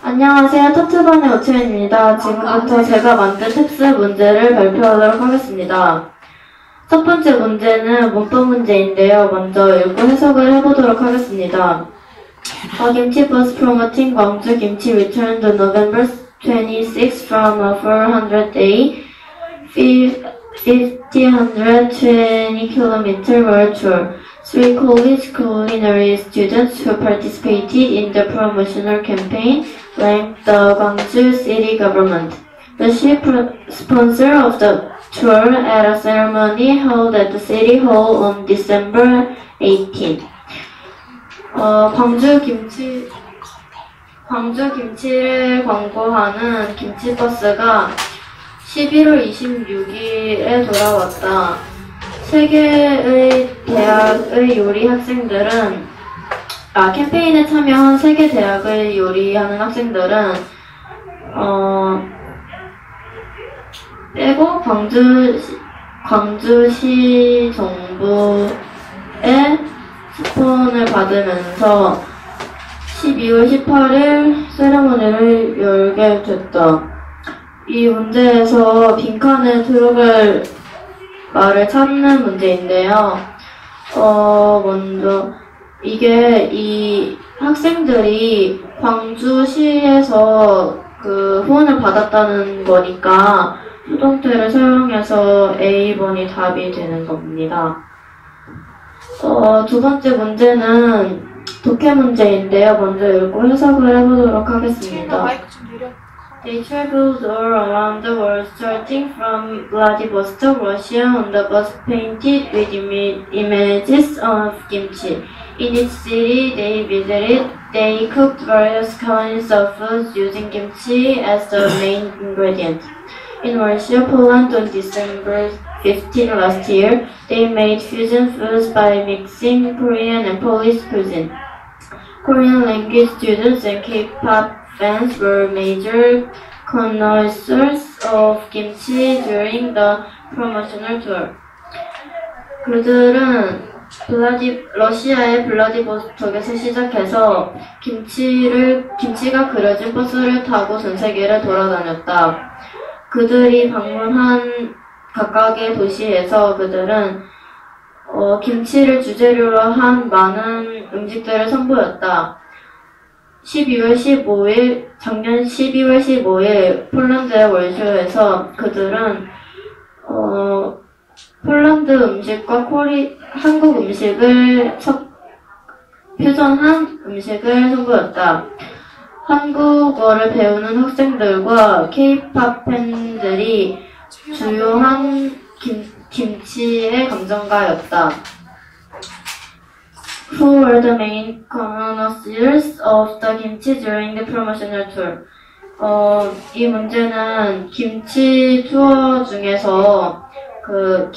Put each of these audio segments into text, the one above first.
안녕하세요. 터트반의 오채연입니다. 지금부터 제가 만든 텍스 문제를 발표하도록 하겠습니다. 첫 번째 문제는 문법 문제인데요. 먼저 읽고 해석을 해보도록 하겠습니다. 김치 bus promoting 광주 김치 returned on November 26 from a 400-day, 120 km world tour. Three college culinary students who participated in the promotional campaign thanked the Gwangju city government. The ship sponsor of the tour at a ceremony held at the city hall on December 18. 광주 김치를 광고하는 김치버스가 11월 26일에 돌아왔다. 세 개의 대학의 요리 학생들은 캠페인에 참여한 세 개 대학의 요리하는 학생들은 빼고 광주시 정부의 스폰을 받으면서 12월 18일 세레머니를 열게 됐다. 이 문제에서 빈칸에 들어갈 말을 찾는 문제인데요. 먼저 이게 이 학생들이 광주시에서 그 후원을 받았다는 거니까 수동태를 사용해서 A번이 답이 되는 겁니다. 두 번째 문제는 독해 문제인데요. 먼저 읽고 해석을 해보도록 하겠습니다. They traveled all around the world, starting from Vladivostok, Russia, on the bus painted with images of kimchi. In each city they visited, they cooked various kinds of foods using kimchi as the main ingredient. In Russia, Poland, on December 15 last year, they made fusion foods by mixing Korean and Polish cuisine. Korean language students and K-pop fans were major connoisseurs of kimchi during the promotional tour. 그들은 러시아의 블라디보스톡에서 시작해서 김치가 그려진 버스를 타고 전 세계를 돌아다녔다. 그들이 방문한 각각의 도시에서 그들은 김치를 주재료로 한 많은 음식들을 선보였다. 작년 12월 15일 폴란드의 월쇼에서 그들은 폴란드 음식과 한국 음식을 퓨전한 음식을 선보였다. 한국어를 배우는 학생들과 K-pop 팬들이 주요한 김치의 감정가였다. Who were the main connoisseurs of the kimchi during the promotional tour? 이 문제는 김치 투어 중에서 그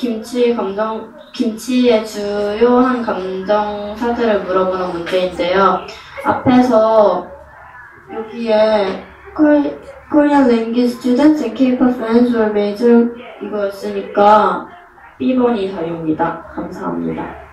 김치의 주요한 감정사들을 물어보는 문제인데요. 앞에서 여기에 Korean language students and K-pop fans were major 이거였으니까 B번이 답입니다. 감사합니다.